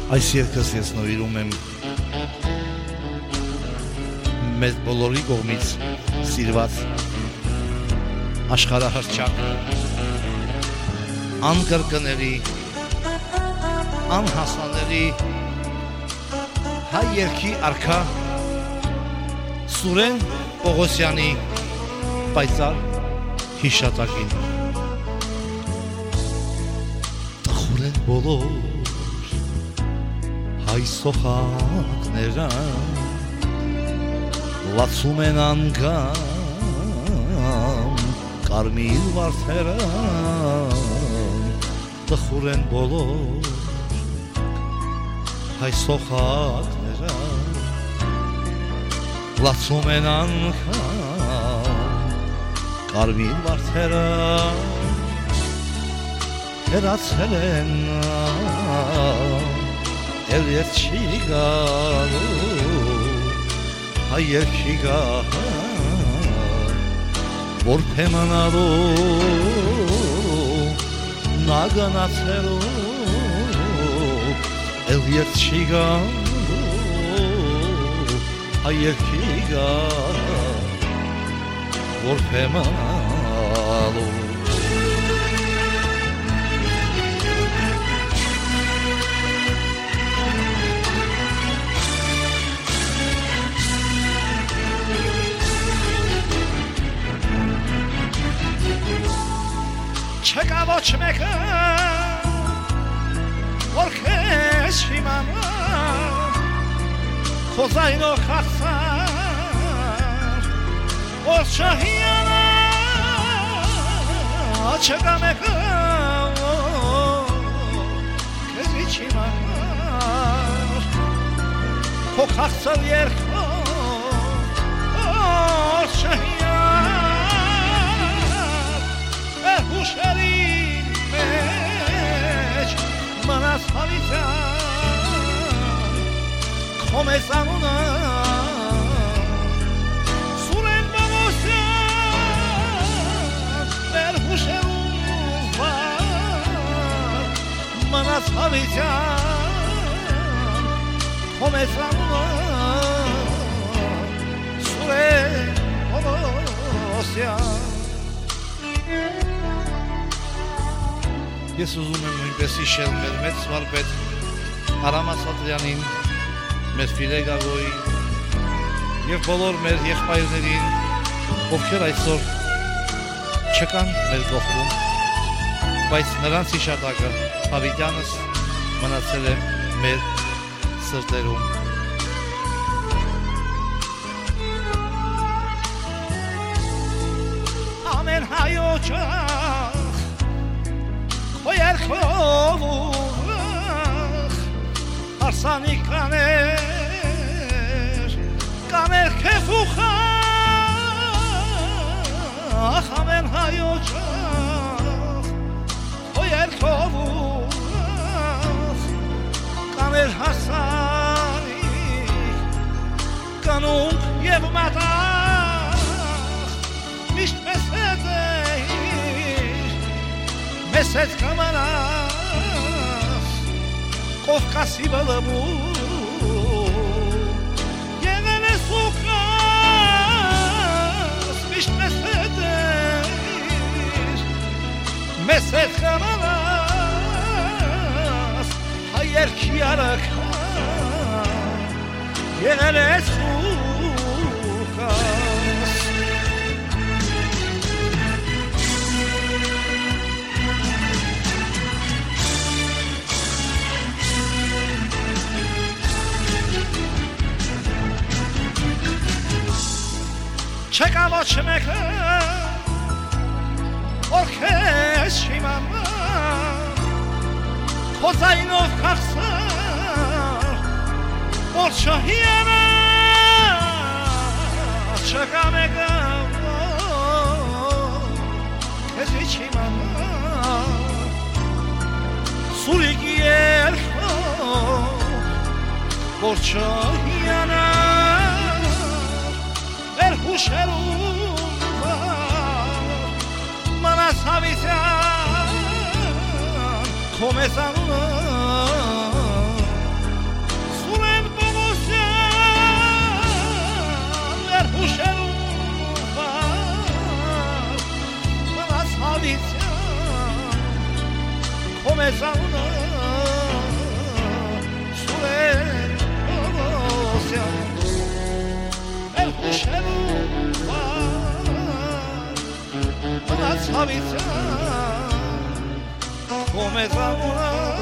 Այս երգս ես նվիրում եմ մեզ բոլորի կողմից սիրված աշխարհահռչակ անկրկնելի անհասանելի հայ երգի արքա Սուրեն Պողոսյանի պայծառ հիշատակին տխուր են բոլոր հայ սոխակները լացում են անգամ կարմիր վարդերը տխուր են բոլոր հայ սոխակները լացում են անգամ կարմիր վարդերը հեռացել են էլ երբ չի գալու հայ երգի գահ որ փեմանալու նա գնացելու էլ երբ չի գալու հայ երգի գահ որ փեմանալու Չկա ոչ մեկը որ քեզ չիմանա քո ձայնով խաղացար որ չհիանա չկա մեկը քեզ չիմանա քո խաղացար երգով որ չհիանա Հուշերին մեջ մանած հավիտյան քո մեզ անունը Սուրեն Պողոսյան մեր հուշերում վար մանած հավիտյան քո մեզ անունը Սուրեն Պողոսյան Ես ուզում եմ նույնպես հիշել մեր մեծ վարպետ Արամ Ասատրյանին, մեր Ֆիլե Գագոյին և բոլոր մեր եղբայրներին, ովքեր այսօր չկան մեր կողքում, բայց նրանց հիշատակը հավիտյանս մնացել է մեր սրտերում։ Ամեն հայոջը Քո երգով ուղղ հարսանիք կաներ քեզ ուղղ ամեն հայոջախ քո երգով ուղղ կաներ հարսանիք կանունք և մատաղ միշտ մեզ հետ Մեզ հետ կամանաս Կովկասի բլբուլ Եղել ես ուկաս Միշտ մեզ հետ Մեզ հետ կամանաս Հայ երգի արակա Եղել ես ուկաս Չկա ոչ մեկը որ քեզ չիմանա քո ձայնով խաղացար որ չհիանա չկա մեկը քեզ չիմանա սուրիկի երգով որ չհիանա Հուշերում մանած հավիտյան քո մեզ անունը mezamuna Sulen Olosyan El Huşeru Ona Savityan O mezamuna